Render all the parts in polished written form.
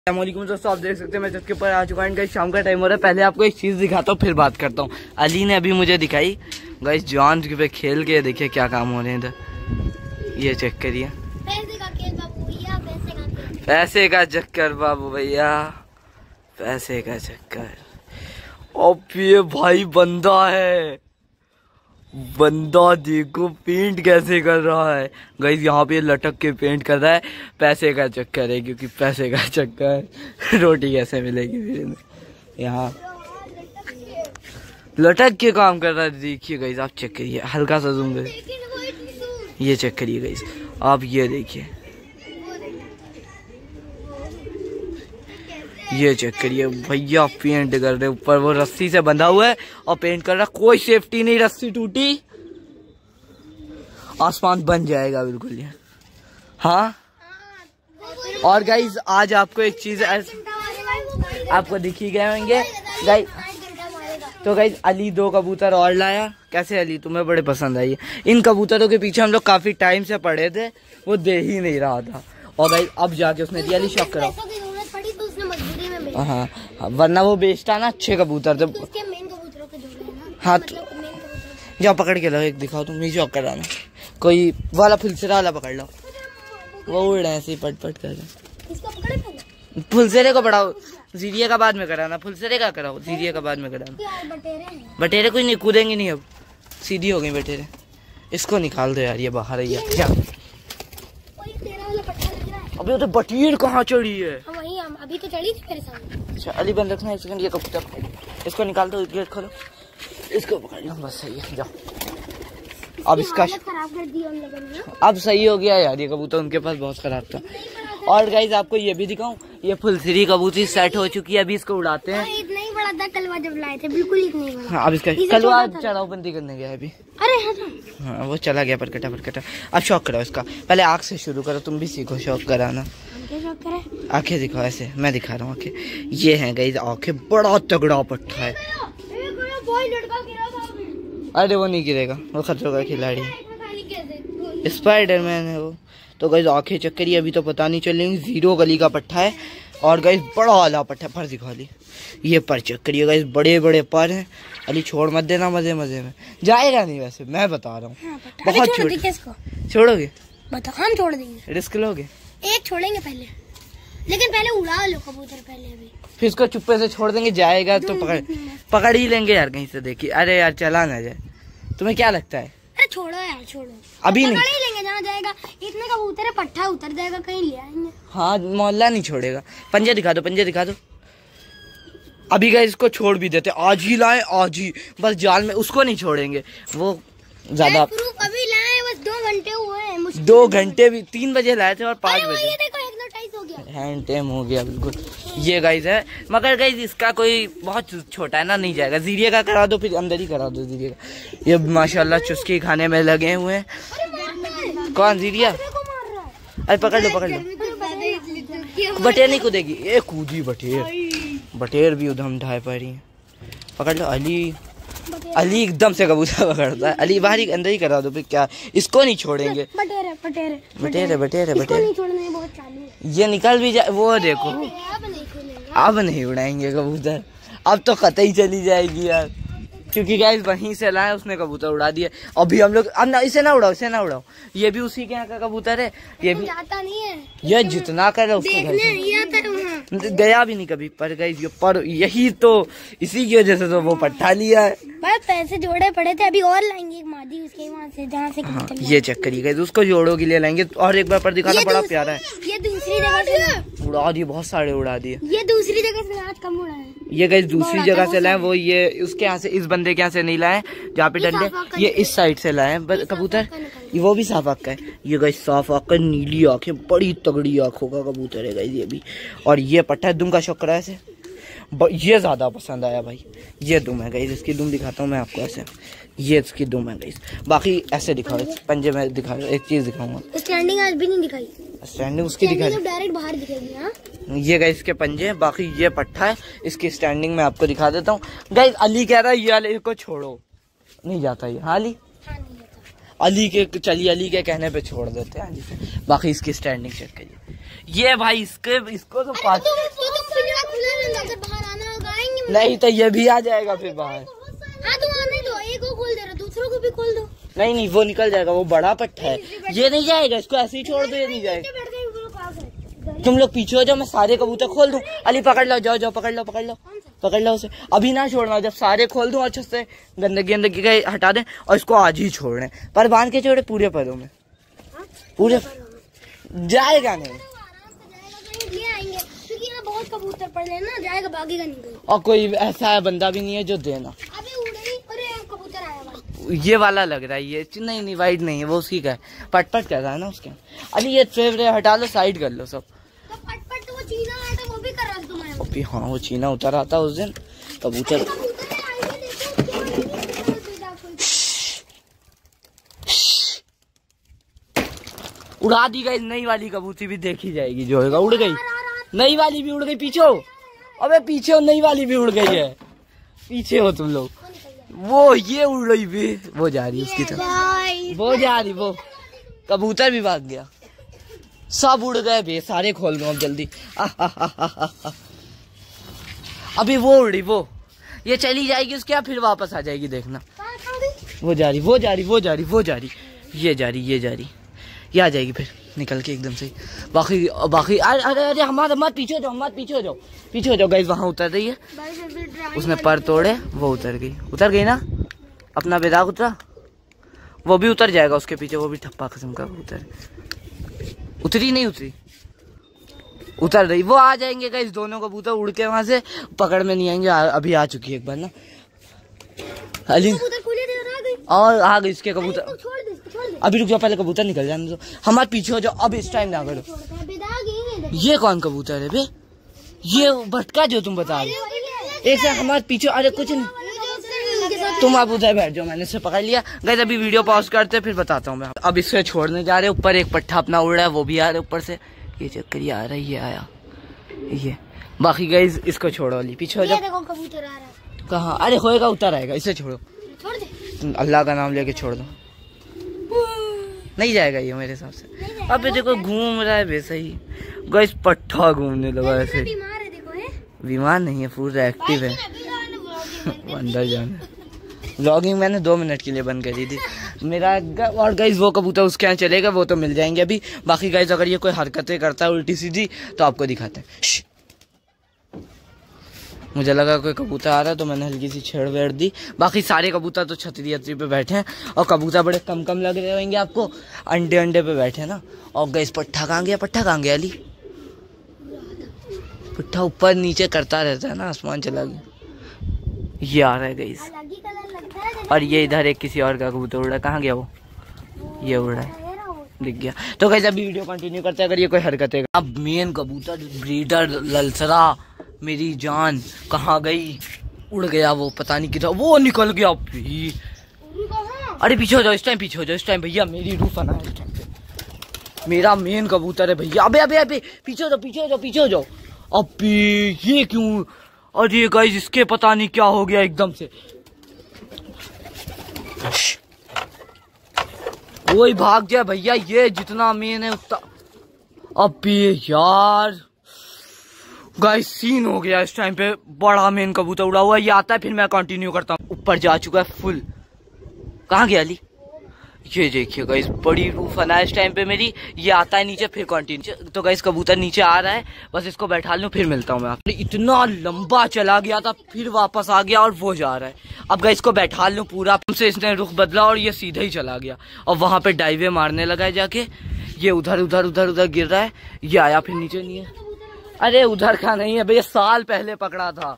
अस्सलामुअलैकुम दोस्तों, आप देख सकते हैं मैं छत के ऊपर आ चुका हूँ। शाम का टाइम हो रहा है। पहले आपको एक चीज़ दिखाता हूँ फिर बात करता हूँ। अली ने अभी मुझे दिखाई गाइस जॉन पे खेल के देखिए क्या काम हो रहे हैं इधर। ये चेक करिए, पैसे का चक्कर बाबू भैया, पैसे का चक्कर। अब ये भाई बंदा है, बंदा देखो पेंट कैसे कर रहा है गाइस। यहाँ पे लटक के पेंट कर रहा है। पैसे का चक्कर है, क्योंकि पैसे का चक्कर रोटी कैसे मिलेगी फिर। यहाँ लटक के काम कर रहा है। देखिए गाइस, आप चेक करिए, हल्का सा जूम करिए, ये चेक करिए गाइस, आप ये देखिए, ये चेक करिए भैया पेंट कर रहे। ऊपर वो रस्सी से बंधा हुआ है और पेंट कर रहा, कोई सेफ्टी नहीं, रस्सी टूटी आसमान बन जाएगा बिल्कुल ये। हाँ, और गाइस आज आपको एक चीज आपको दिख ही गए होंगे गाइस। तो गाइस अली 2 कबूतर और लाया। कैसे अली, तुम्हें बड़े पसंद आई। इन कबूतरों के पीछे हम लोग काफी टाइम से पड़े थे, वो दे ही नहीं रहा था। और गाइस अब जाके उसने दिया। अली शौक करो। हाँ, वरना वो बेचता ना अच्छे कबूतर थे। हाँ तो जाओ पकड़ के लो, एक दिखाओ तुम, नीचे कर रहा ना कोई वाला फुलसेरा वाला पकड़ लो, वो उड़ रहे ऐसे पट पट कर। फुलसेरे को बढ़ाओ, जीरिया का बाद में कराना, फुलसेरे का कराओ, जीरिया का बाद में कराना। बटेरे कुछ नहीं कूदेंगे नहीं, अब सीधी हो गई बटेरे। इसको निकाल दो यार, ये बाहर है क्या। अभी तो बटीर कहाँ चढ़ी है, अभी तो चढ़ी थी मेरे सामने। अच्छा अली बंद रखना, एक सेकंड, ये कबूतर इसको निकाल दो, गेट खोलो, इसको पकड़ लो, बस सही है, जाओ। अब इसका खराब कर दिया उन लोगों ने। अब सही हो गया यार, ये कबूतर उनके पास बहुत खराब था। और गाइस आपको ये भी दिखाऊं, ये फुलसिरी कबूतरी सेट हो चुकी है, अभी इसको उड़ाते हैं। इतना ही बड़ा था कलवा जब लाए थे, बिल्कुल इतना ही बड़ा। हाँ, अब इसका कलवा चढ़ाओ बंदी करने गया अभी। अरे हाँ वो चला गया परकटा। अब शौक करो इसका, पहले आँख से शुरू करो, तुम भी सीखो शौक कराना। आंखें दिखाओ ऐसे, मैं दिखा रहा हूँ आंखें। ये है गाइस आंखें, बड़ा तगड़ा पट्टा है। अरे वो नहीं गिरेगा, वो खतरों का खिलाड़ी है, स्पाइडरमैन है वो। तो गाइस आंखें चेक करिए, अभी तो पता नहीं चलेंगी। 0 गली का पट्टा है और गाइस बड़ा वाला पट्टा है। पर दिखा ली, ये पर चेक करिए गाइस, बड़े बड़े पर हैं। अली छोड़ मत देना, मजे मजे में जाएगा नहीं, वैसे मैं बता रहा हूँ। बहुत छोड़ोगे, बताओ। हम छोड़ देंगे, रिस्क लोगे। एक छोड़ेंगे पहले, लेकिन पहले उड़ा लो कबूतर पहले, अभी फिर इसको चुप्पे से छोड़ देंगे, जाएगा तो पकड़ ही लेंगे यार कहीं से। देखिए, अरे यार चला ना जाए, तुम्हें क्या लगता है। अरे छोड़ो यार, छोड़ो, अभी नहीं पकड़ ही लेंगे, जहाँ जाएगा। इतने कबूतर है, पट्टा उतर जाएगा, कहीं ले आएंगे। हाँ, मोहल्ला नहीं छोड़ेगा। पंजे दिखा दो, पंजे दिखा दो। अभी गए इसको छोड़ भी देते, आज ही लाए, आज ही बस जाल में, उसको नहीं छोड़ेंगे। वो ज्यादा अभी लाए, बस 2 घंटे हुए हैं। 2 घंटे भी, 3 बजे लाए थे और 5 बजे हैंड टाइम हो गया बिल्कुल। ये गाइस है, मगर गाइस इसका कोई बहुत छोटा है ना, नहीं जाएगा। जीरिया का करा दो, फिर अंदर ही करा दो जीरिया का। ये माशाल्लाह चुस्की खाने में लगे हुए हैं। कौन जीरिया? अरे पकड़ लो। बटेर नहीं कूदेगी, ये कूदी बटेर भी उधम ढाई पड़ी है। पकड़ लो। अली एकदम से कबूतर पकड़ता है। अली बाहर ही अंदर ही करा दो, फिर क्या, इसको नहीं छोड़ेंगे। बटेरे ये निकल भी जाए, वो देखो अब नहीं उड़ाएंगे कबूतर, अब तो कतई चली जाएगी यार, क्योंकि गाइस वहीं से लाए, उसने कबूतर उड़ा दिया। अभी हम लोग अब ना, इसे ना उड़ाओ, ये भी उसी के यहाँ का कबूतर है। ये भी जाता नहीं है, ये जितना करे उसको गया भी नहीं कभी। पर गाइस ये पर यही तो, इसी की वजह से तो वो पट्टा लिया है। पैसे जोड़े पड़े थे, अभी और लाएंगे एक मादी उसके वहाँ से, जहाँ से। हाँ, ये चेक करिए गाइस, उसको जोड़ों के लिए लाएंगे। और एक बार पर दिखाना, बड़ा प्यारा है। ये दूसरी जगह से उड़ा दिए, बहुत सारे उड़ा दिए। ये दूसरी जगह से आज कम उड़ा है। ये गाइस दूसरी जगह से लाए, वो ये उसके यहाँ से, इस बंदे के यहाँ से नहीं लाए जहाँ पे डंडे, ये इस साइड से लाए कबूतर। वो भी साफ आँख का है। ये गाइस साफ आँख का, नीली आँखें, बड़ी तगड़ी आँखों का कबूतर है गाइस ये भी। और ये पट्टा है, दुम का शौक करा ऐसे, ये ज्यादा पसंद आया भाई। ये दुम है गाइस, इसकी दुम दिखाता हूँ मैं आपको ऐसे, ये इसकी दुम है गाइस। बाकी ऐसे दिखाओ, पंजे में दिखा, एक चीज दिखाऊंगा। स्टैंडिंग आज भी नहीं दिखाई, स्टैंडिंग उसकी दिखाई, डायरेक्ट बाहर दिखेगी। हाँ, ये गाइस इसके पंजे हैं। बाकी ये पट्टा है, इसकी स्टैंडिंग में आपको दिखा देता हूँ गाइस। अली कह रहा है ये वाले को छोड़ो, नहीं जाता ये। हाँ अली, अली के कहने पे छोड़ देते हैं अली से। बाकी इसकी स्टैंडिंग चेक करिए, ये भाई इसको तो पास नहीं तो ये भी आ जाएगा फिर बाहर। एक को खोल दे रहा, दूसरों को भी खोल दो। नहीं वो निकल जाएगा, वो बड़ा पट्टा है, ये नहीं जाएगा, इसको ऐसे ही छोड़ दो, ये नहीं जाएगा। तुम लोग पीछे हो जाओ, मैं सारे कबूतर खोल दूं। अली पकड़ लो, जाओ पकड़ लो उसे, अभी ना छोड़ना, जब सारे खोल दूं अच्छे से गंदगी हटा दें और इसको आज ही छोड़ने पर बांध के छोड़े पूरे परों में, पूरे जाएगा नहीं। बहुत कबूतर पड़े ना, जाएगा, भागेगा नहीं। और कोई ऐसा बंदा भी नहीं है जो देना। अभी कबूतर आया भाई, ये वाला लग रहा है, ये नहीं वाइट नहीं है, वो उसकी का है, पटपट कर रहा है ना उसके। अली ये ट्रे हटा लो, साइड कर लो सब। तो पटपट तो वो चीना आया था, वो भी कर रहा था तुम्हारे। हाँ वो चीना उतर आता उस दिन कबूतर। उड़ा दी गई नई वाली कबूतरी भी देखी जाएगी, जो होगा। उड़ गई नई वाली भी, उड़ गई पीछे हो, अबे पीछे हो, नई वाली भी उड़ गई है, पीछे हो तुम लोग। वो ये उड़ रही भी, वो जा रही उसकी तरफ, वो जा रही, वो कबूतर भी भाग गया, सब उड़ गए बे, सारे खोल दो अब जल्दी। अभी वो उड़ी, वो ये चली जाएगी उसके यहाँ, फिर वापस आ जाएगी, देखना। वो जा रही, ये जा रही, ये आ जाएगी फिर निकल के एकदम से। बाकी अरे हमारा मत पीछे हो जाओ गाइस, वहां उतर रही है, उसने पर तोड़े, वो उतर गई ना, अपना बेदाग उतरा, वो भी उतर जाएगा उसके पीछे, वो भी ठप्पा किस्म का उतरी नहीं उतर रही, वो आ जाएंगे गाइस, दोनों कबूतर उड़ के वहां से पकड़ में नहीं आएंगे। अभी आ चुकी है एक बार ना अली, और आ गई इसके कबूतर। अभी रुक जाओ, पहले कबूतर निकल जाने दो, हमारे पीछे हो जाओ, अब इस टाइम ना करो। ये कौन कबूतर है बे, ये भटका जो तुम बता रहे, एक से हमारे पीछे। अरे कुछ नहीं, तुम आप उधर बैठ जाओ, मैंने इसे पकड़ लिया। गाइस अभी वीडियो पॉज करते फिर बताता हूँ मैं। अब इसे छोड़ने जा रहे, ऊपर एक पट्टा अपना उड़ रहा है, वो भी आ रहा है ऊपर से, ये चक्कर ये आ रहा है, ये आया ये। बाकी गाइस इसको छोड़ो, अली पीछे हो जाओ। कबूतर आ रहा है कहाँ, अरे होएगा, उतर आएगा, इसे छोड़ो, अल्लाह का नाम लेके छोड़ दो, नहीं जाएगा ये मेरे हिसाब से। अब देखो घूम रहा है वैसे ही गाइस, पट्टा घूमने लगा ऐसे। बीमार नहीं है, पूरा एक्टिव है। अंदर जाना, व्लॉगिंग मैंने 2 मिनट के लिए बंद करी थी मेरा। और गाइस वो कबूतर उसके यहाँ चलेगा, वो तो मिल जाएंगे अभी। बाकी गाइस अगर ये कोई हरकतें करता है उल्टी सीधी तो आपको दिखाते हैं। मुझे लगा कोई कबूतर आ रहा है तो मैंने हल्की सी छेड़ वेड़ दी। बाकी सारे कबूतर तो छतरी पे बैठे हैं, और कबूतर बड़े कम लग रहे होंगे आपको, अंडे पे बैठे हैं ना। और गाइस पट्टा कहाँ गया अली, पट्टा ऊपर नीचे करता रहता है ना, आसमान चला गया। ये आ रहा है गाइस, और ये इधर एक किसी और का कबूतर उड़ रहा है, कहाँ गया वो, ये उड़ रहा है, दिख गया। तो गाइस अभी वीडियो कंटिन्यू करते हैं। अगर ये कोई हरकत है, अब मेन कबूतर ब्रीडर ललसरा मेरी जान कहाँ गई, उड़ गया वो, पता नहीं किधर, वो निकल गया भी। अरे पीछे हो जाओ, इस टाइम भैया, मेरी रूह फना है इस टाइम पे, मेरा मेन कबूतर है भैया। अबे पीछे हो जाओ। अबे ये क्यों, अरे गाइस इसके पता नहीं क्या हो गया एकदम से, कोई भाग जाए भैया, ये जितना मेन है उतना। अबे यार गाइस सीन हो गया इस टाइम पे, बड़ा मेन कबूतर उड़ा हुआ है। ये आता है फिर मैं कंटिन्यू करता हूँ। ऊपर जा चुका है फुल, कहाँ गया अली, ये देखिए गाइस बड़ी रूह फना है इस टाइम पे मेरी। ये आता है नीचे फिर कंटिन्यू। तो गाइस कबूतर नीचे आ रहा है, बस इसको बैठा लूं फिर मिलता हूँ मैं आपको। इतना लंबा चला गया था, फिर वापस आ गया और वो जा रहा है। अब गाइस इसको बैठा लूं पूरा, से इसने रुख बदला और ये सीधा ही चला गया, और वहां पे डाइवे मारने लगा है जाके। ये उधर गिर रहा है, ये आया फिर नीचे, नहीं है, अरे उधर का नहीं है भैया, साल पहले पकड़ा था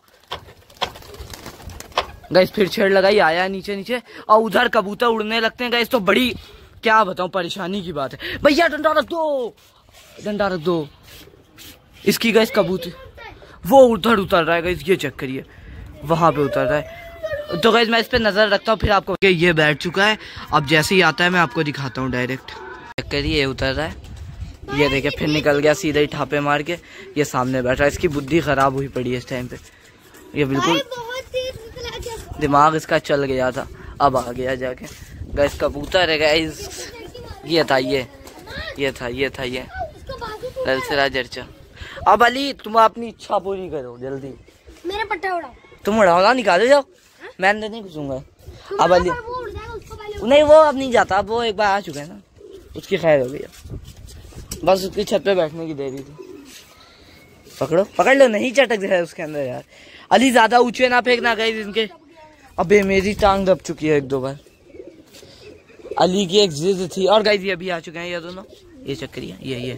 गाइस। फिर छेड़ लगाई, आया नीचे, और उधर कबूतर उड़ने लगते हैं गाइस, तो बड़ी क्या बताऊं परेशानी की बात है। भैया डंडा रख दो इसकी गाइस। कबूतर वो उधर उतर रहा है गाइस, ये चेक करिए, वहां पे उतर रहा है। तो गाइस मैं इस पे नजर रखता हूँ, फिर आपको। ये बैठ चुका है, अब जैसे ही आता है मैं आपको दिखाता हूँ डायरेक्ट। चेक करिए, ये उतर रहा है, ये देखिए फिर निकल गया सीधा ही ठापे मार के। ये सामने बैठ रहा है, इसकी बुद्धि खराब हुई पड़ी है इस टाइम पे, ये बिल्कुल दिमाग इसका चल गया था, अब आ गया जाके। गाइस कबूतर है गाइस। ये था ये ललसरा जर्चा। अब अली तुम अपनी इच्छा पूरी करो जल्दी। मेरा पट्टा उड़ाओ। तुम उड़ाओ निकालो जाओ, मैं अंदर नहीं घुसूंगा। अब अली नहीं, वो अब नहीं जाता, अब वो एक बार आ चुका है ना, उसकी खैर हो गई। बस उसकी छत पे बैठने की देरी थी। पकड़ो पकड़ लो, नहीं चटक जाए उसके अंदर यार। अली ज्यादा ऊंचे ना फेंकना गाइस इनके। अबे मेरी टांग दब चुकी है 1-2 बार। अली की एक जिद थी। और गाइस ये भी आ चुके हैं ये दोनों, ये चक्रिया,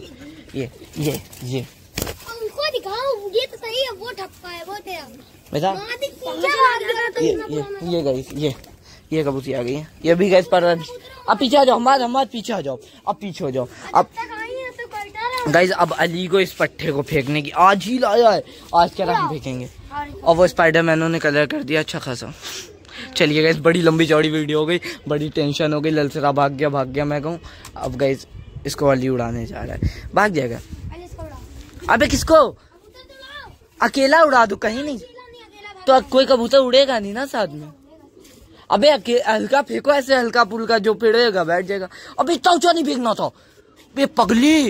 ये उनको दिखाओ, ये तो सही है, वो ठप्पा है, वो तेरा बेटा। ये गाइस ये कबूतरी आ गई है, ये भी गाइस पर। अब पीछे आ जाओ, हमारे पीछे आ जाओ, अब पीछे हो जाओ। अब गाइस अब अली को इस पट्टे को फेंकने की आज ही लाया है, आज क्या हम फेंकेंगे। और वो स्पाइडरमैनों ने कलर कर दिया अच्छा खासा। चलिए गाइस बड़ी लंबी चौड़ी वीडियो हो गई, बड़ी टेंशन हो गई। ललसरा भाग गया मैं कहूँ। अब गाइस इसको अली उड़ाने जा रहा है, भाग जाएगा। अबे किसको? अकेला उड़ा दूं? कहीं नहीं तो कोई कबूतर उड़ेगा नहीं ना साथ में। अबे हल्का फेंको, ऐसे हल्का पुल्का, जो पेड़ेगा बैठ जाएगा। अबे इतना ऊंचा नहीं फेंकना था बे पगली।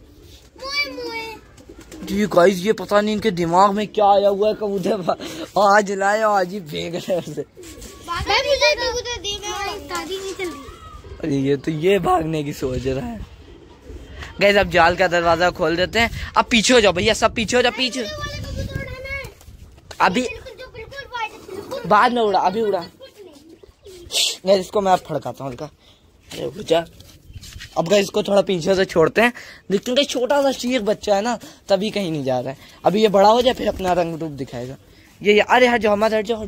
जी गाइस ये पता नहीं इनके दिमाग में क्या आया हुआ है, कबूतर आज लाए आज ही फेंक रहे उसे। अरे ये भागने की सोच रहा है। गाइस अब जाल का दरवाजा खोल देते हैं। अब पीछे हो जाओ भैया, सब पीछे हो जाओ, पीछे। अभी बाद में उड़ा, अभी उड़ा। गाइस इसको मैं अब फड़काता हूँ हल्का। अरे उड़ जा। अब गाइस इसको थोड़ा पीछे से छोड़ते हैं, देखते हैं छोटा सा चीख बच्चा है ना, तभी कहीं नहीं जा रहा है। अभी ये बड़ा हो जाए फिर अपना रंग रूप दिखाएगा। ये अरे हट जाओ, हट जाओ।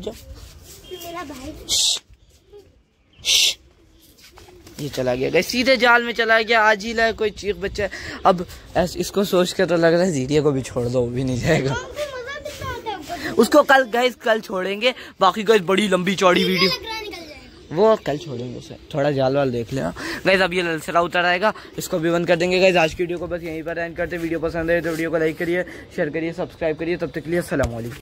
ये चला गया गाइस, सीधे जाल में चला गया। आज ही लाए कोई चीख बच्चा है। अब इसको सोच के तो लग रहा है जीरिया को भी छोड़ दो, वो भी नहीं जाएगा। उसको कल छोड़ेंगे। बाकी गाइस बड़ी लंबी चौड़ी वीडियो वो कल छोड़ेंगे उसे, थोड़ा जाल वाल देख लेना गाइस। अब ये ललसरा उतर आएगा, इसको भी बंद कर देंगे गाइस। आज की वीडियो को बस यहीं पर एंड करते। वीडियो पसंद है तो वीडियो को लाइक करिए, शेयर करिए, सब्सक्राइब करिए। तब तक के लिए अस्सलाम वालेकुम।